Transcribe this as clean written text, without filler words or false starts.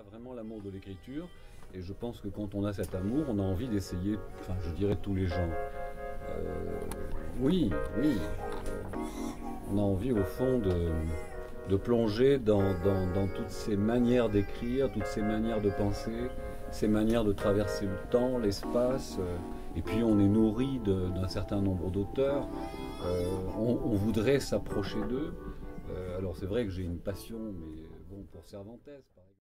a vraiment l'amour de l'écriture. Et je pense que quand on a cet amour, on a envie d'essayer, enfin je dirais tous les gens. Oui, oui. On a envie au fond de plonger dans toutes ces manières d'écrire, toutes ces manières de penser, ces manières de traverser le temps, l'espace. Et puis on est nourri d'un certain nombre d'auteurs. On voudrait s'approcher d'eux. Alors c'est vrai que j'ai une passion, mais bon, pour Cervantes, par exemple.